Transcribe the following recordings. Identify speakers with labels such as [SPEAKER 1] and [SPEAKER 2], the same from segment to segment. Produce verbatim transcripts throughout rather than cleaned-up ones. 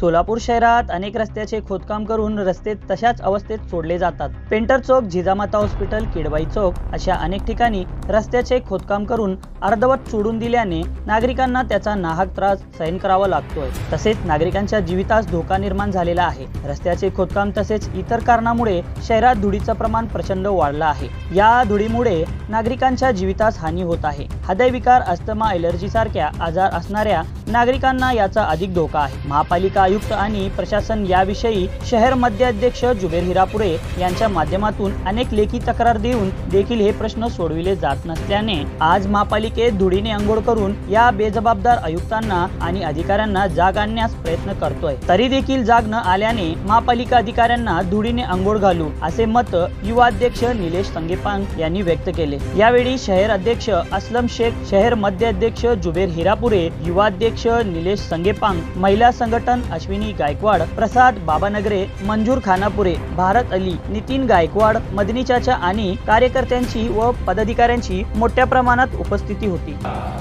[SPEAKER 1] सोलापूर शहरात अनेक रस्त्याचे खोदकाम करून रस्ते तशाच अवस्थेत सोडले जातात। पेंटर चौक, जिजामाता हॉस्पिटल, किडवाई चौक अशा अनेक ठिकाणी रस्त्याचे खोदकाम करून अर्धवट सोडून दिल्याने नागरिकांना त्याचा नाहक त्रास सहन करावा लागतोय। तसेच नागरिकांच्या जीवितास धोका निर्माण झालेला आहे। रस्त्याचे खोदकाम तसेच इतर कारणामुळे शहरात धुळीचं प्रमाण प्रचंड वाढलं आहे। या धुळीमुळे नागरिकांच्या जीवितास हानी होत आहे। हृदयविकार, अस्थमा, एलर्जी सारख्या आजार असणाऱ्या नागरिकांना याचा अधिक धोका आहे। महापालिका आयुक्त आणि प्रशासन याविषयी शहर मध्य अध्यक्ष जुबेर हिरापुरे यांच्या माध्यमातून अनेक लेखी तक्रार देऊन देखील हे प्रश्न सोडविले जात नसल्याने आज महापालिकेत धुळीने अंघोळ करून या बेजबाबदार आयुक्तांना आणि अधिकाऱ्यांना जाग आणण्यास प्रयत्न करतोय। तरी देखील जाग न आल्याने महापालिका अधिकाऱ्यांना धुळीने अंघोळ घालू असे मत युवा अध्यक्ष निलेश संगेपांग यांनी व्यक्त केले। यावेळी शहर अध्यक्ष असलम शेख, शहर मध्य अध्यक्ष जुबेर हिरापुरे, युवा अध्यक्ष निलेश संगेपांग, महिला संघटन अश्विनी गायकवाड, प्रसाद बाबानगरे, मंजूर खानापुरे, भारत अली, नितीन गायकवाड, मदनी चाचा आणि कार्यकर्त्यांची व पदाधिकाऱ्यांची मोठ्या प्रमाणात उपस्थिती होती।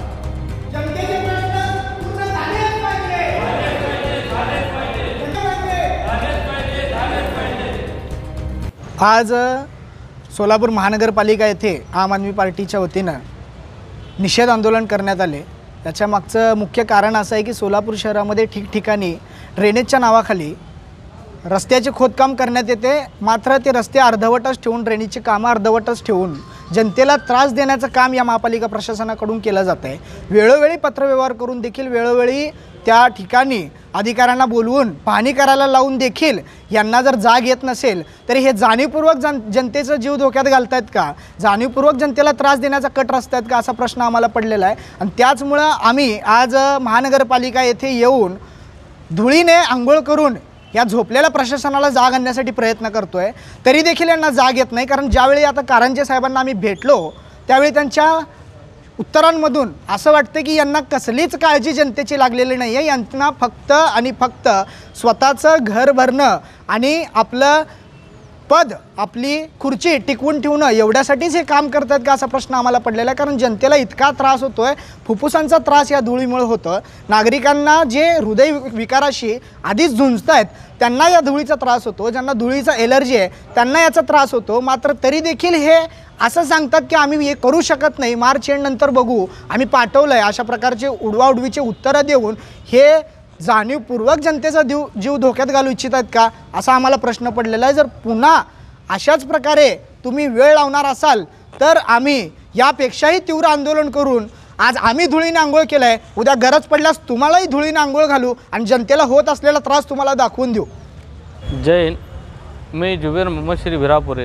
[SPEAKER 2] आज सोलापूर महानगरपालिका येथे आम आदमी पार्टीच्या वतीनं निषेध आंदोलन करण्यात आले। त्याच्या मागचं मुख्य कारण असं आहे की सोलापूर शहरामध्ये ठिकठिकाणी ड्रेनेजच्या नावाखाली रस्त्याचे खोदकाम करण्यात येते, मात्र ते रस्ते अर्धवटच ठेवून, ड्रेनेजची कामं अर्धवटच ठेवून जनतेला त्रास देण्याचं काम या महापालिका प्रशासनाकडून केलं जात आहे। वेळोवेळी पत्रव्यवहार करून देखील, वेळोवेळी त्या ठिकाणी अधिकाऱ्यांना बोलवून पाहणी करायला लावून देखील यांना जर जाग येत नसेल तरी हे जाणीवपूर्वक जन जनतेचा जीव धोक्यात घालतायत का, जाणीवपूर्वक जनतेला त्रास देण्याचा कट रस्त्यात का, असा प्रश्न आम्हाला पडलेला आहे। आणि त्याचमुळं आम्ही आज महानगरपालिका येथे येऊन धुळीने आंघोळ करून या झोपलेल्या प्रशासनाला जाग आणण्यासाठी प्रयत्न करतोय। तरी देखील यांना जाग येत नाही, कारण ज्यावेळी आता कारंजे साहेबांना आम्ही भेटलो त्यावेळी त्यांच्या उत्तरांमधून असं वाटतं की यांना कसलीच काळजी जनतेची लागलेली नाही आहे। यांना फक्त आणि फक्त स्वतःचं घर भरणं आणि आपलं पद, आपली खुर्ची टिकवून ठेवणं एवढ्यासाठीच हे काम करतात का, असा प्रश्न आम्हाला पडलेला आहे। कारण जनतेला इतका त्रास होतोय, फुफ्फुसांचा त्रास या धुळीमुळे होतं। नागरिकांना जे हृदय विकाराशी आधीच झुंजत आहेत त्यांना या धुळीचा त्रास होतो, ज्यांना धुळीचा एलर्जी आहे त्यांना याचा त्रास होतो। मात्र तरी देखील हे असं सांगतात की आम्ही हे करू शकत नाही, मार्च एंड नंतर बघू, आम्ही पाठवलं आहे, अशा प्रकारचे उडवाउडवीचे उत्तरं देऊन हे जाणीवपूर्वक जनतेचा जीव जीव धोक्यात घालू इच्छित आहेत का, असा आम्हाला प्रश्न पडलेला आहे। जर पुन्हा अशाच प्रकारे तुम्ही वेळ लावणार असाल तर आम्ही यापेक्षाही तीव्र आंदोलन करून, आज आम्ही धुळीने आंघोळ केलं आहे, उद्या गरज पडल्यास तुम्हालाही धुळीने आंघोळ घालू आणि जनतेला होत असलेला त्रास तुम्हाला दाखवून देऊ।
[SPEAKER 3] जय हिंद, मी जुबेर मोहम्मद शरीफ हिरापुरे।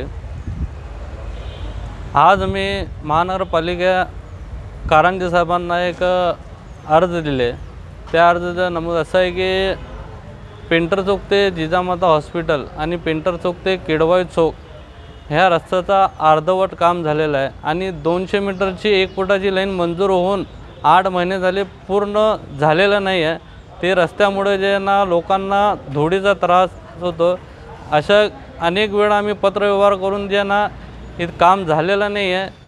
[SPEAKER 3] आज मी महानगरपालिका कारंजे साहेबांना एक अर्ज दिले। त्या अर्जाचा नमूद असा आहे की पेंटर चौक ते जिजामाता हॉस्पिटल आणि पेंटर चौक ते किडवाई चौक ह्या रस्त्याचा अर्धवट काम झालेलं आहे आणि दोनशे मीटरची एक फुटाची लाईन मंजूर होऊन आठ महिने झाले पूर्ण झालेलं नाही आहे। ते रस्त्यामुळे जे ना लोकांना धुळीचा त्रास होतो। अशा अनेक वेळा आम्ही पत्रव्यवहार करून जे ना हे काम झालेलं नाही आहे